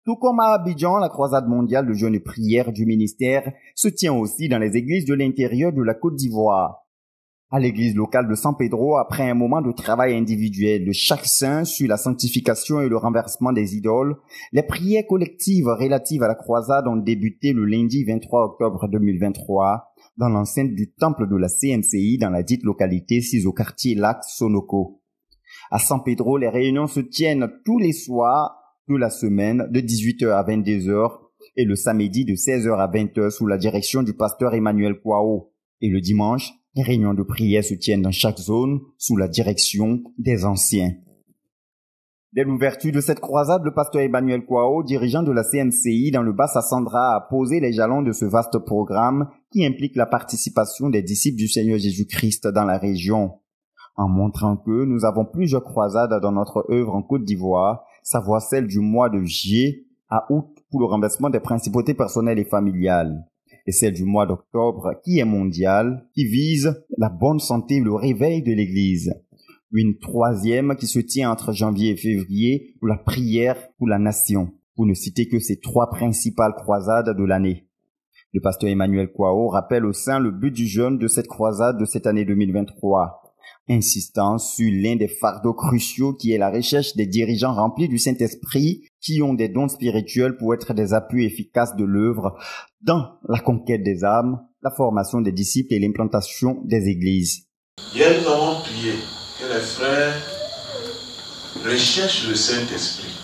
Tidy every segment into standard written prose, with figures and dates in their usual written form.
Tout comme à Abidjan, la croisade mondiale de jeûne et prière du ministère se tient aussi dans les églises de l'intérieur de la Côte d'Ivoire. À l'église locale de San Pedro, après un moment de travail individuel de chaque saint sur la sanctification et le renversement des idoles, les prières collectives relatives à la croisade ont débuté le lundi 23 octobre 2023 dans l'enceinte du temple de la CMCI dans la dite localité sise au quartier Lac Sonoko. À San Pedro, les réunions se tiennent tous les soirs de la semaine de 18h à 22h et le samedi de 16h à 20h sous la direction du pasteur Emmanuel Kouao. Et le dimanche, les réunions de prière se tiennent dans chaque zone sous la direction des anciens. Dès l'ouverture de cette croisade, le pasteur Emmanuel Kouao, dirigeant de la CMCI dans le Bas-Sassandra, a posé les jalons de ce vaste programme qui implique la participation des disciples du Seigneur Jésus-Christ dans la région. En montrant que nous avons plusieurs croisades dans notre œuvre en Côte d'Ivoire, savoir celle du mois de juillet à août pour le renversement des principautés personnelles et familiales, et celle du mois d'octobre qui est mondiale, qui vise la bonne santé et le réveil de l'Église. Une troisième qui se tient entre janvier et février pour la prière pour la nation, pour ne citer que ces trois principales croisades de l'année. Le pasteur Emmanuel Kouao rappelle au sein le but du jeûne de cette croisade de cette année 2023. Insistant sur l'un des fardeaux cruciaux qui est la recherche des dirigeants remplis du Saint-Esprit qui ont des dons spirituels pour être des appuis efficaces de l'œuvre dans la conquête des âmes, la formation des disciples et l'implantation des églises. Hier, nous avons prié que les frères recherchent le Saint-Esprit.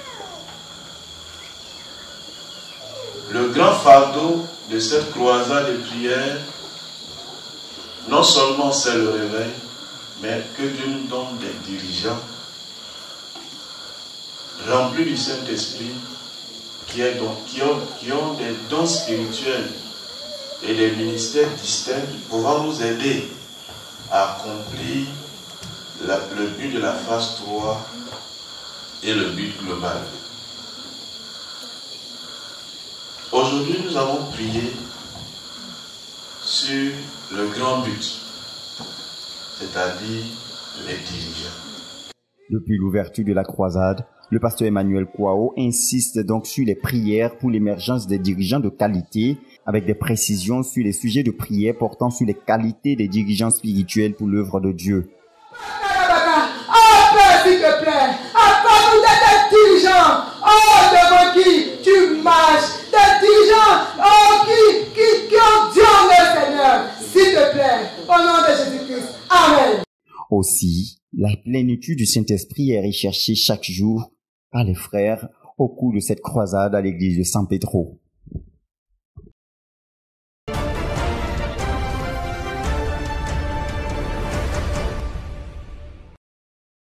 Le grand fardeau de cette croisade de prière, non seulement c'est le réveil, mais que Dieu nous donne des dirigeants remplis du Saint-Esprit qui ont des dons spirituels et des ministères distincts pouvant nous aider à accomplir le but de la phase 3 et le but global. Aujourd'hui, nous avons prié sur le grand but, c'est-à-dire les dirigeants. Depuis l'ouverture de la croisade, le pasteur Emmanuel Kouao insiste donc sur les prières pour l'émergence des dirigeants de qualité, avec des précisions sur les sujets de prière portant sur les qualités des dirigeants spirituels pour l'œuvre de Dieu. Oh Père, s'il te plaît, accorde-nous des dirigeants, devant qui tu marches, des dirigeants, qui ont Dieu en eux, Seigneur, s'il te plaît, au nom de Jésus-Christ. Amen. Aussi, la plénitude du Saint-Esprit est recherchée chaque jour par les frères au cours de cette croisade à l'église de San Pedro.